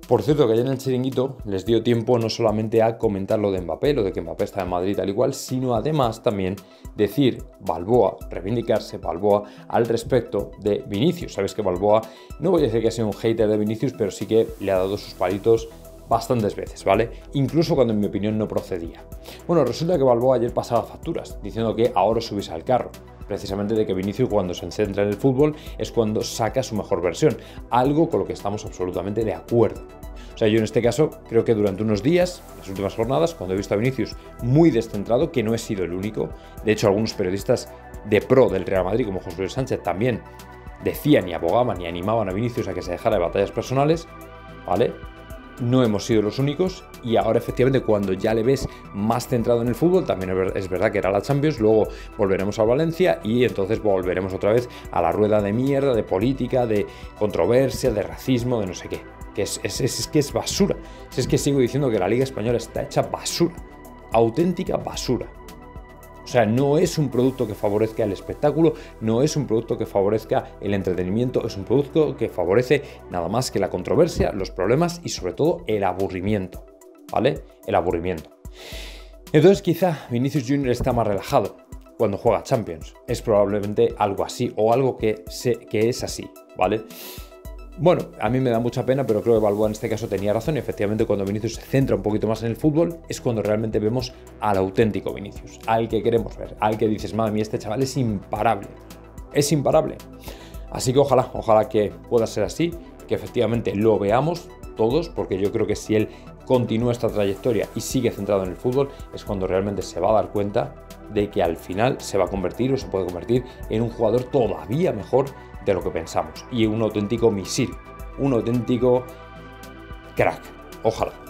Por cierto, que ayer en el chiringuito les dio tiempo no solamente a comentar lo de Mbappé, lo de que Mbappé está en Madrid tal y cual, sino además también decir Balboa, reivindicarse Balboa al respecto de Vinicius. Sabes que Balboa, no voy a decir que ha sido un hater de Vinicius, pero sí que le ha dado sus palitos bastantes veces, ¿vale? Incluso cuando en mi opinión no procedía. Bueno, resulta que Balboa ayer pasaba facturas, diciendo que ahora subís al carro. Precisamente de que Vinicius, cuando se centra en el fútbol, es cuando saca su mejor versión, algo con lo que estamos absolutamente de acuerdo. O sea, yo en este caso creo que durante unos días, las últimas jornadas, cuando he visto a Vinicius muy descentrado, que no he sido el único, de hecho algunos periodistas de pro del Real Madrid, como José Luis Sánchez, también decían y abogaban y animaban a Vinicius a que se dejara de batallas personales, ¿vale? No hemos sido los únicos y ahora efectivamente cuando ya le ves más centrado en el fútbol, también es verdad que era la Champions, luego volveremos a Valencia y entonces volveremos otra vez a la rueda de mierda, de política, de controversia, de racismo, de no sé qué. Que es basura. Si es que sigo diciendo que la Liga Española está hecha basura, auténtica basura. O sea, no es un producto que favorezca el espectáculo, no es un producto que favorezca el entretenimiento, es un producto que favorece nada más que la controversia, los problemas y sobre todo el aburrimiento, ¿vale? El aburrimiento. Entonces quizá Vinicius Junior está más relajado cuando juega Champions. Es probablemente algo así o algo que es así, ¿vale? Bueno, a mí me da mucha pena, pero creo que Balboa en este caso tenía razón y efectivamente cuando Vinicius se centra un poquito más en el fútbol es cuando realmente vemos al auténtico Vinicius, al que queremos ver, al que dices, madre mía, este chaval es imparable, es imparable. Así que ojalá que pueda ser así, que efectivamente lo veamos todos, porque yo creo que si él continúa esta trayectoria y sigue centrado en el fútbol, es cuando realmente se va a dar cuenta de que al final se va a convertir o se puede convertir en un jugador todavía mejor de lo que pensamos y un auténtico misil, un auténtico crack. Ojalá.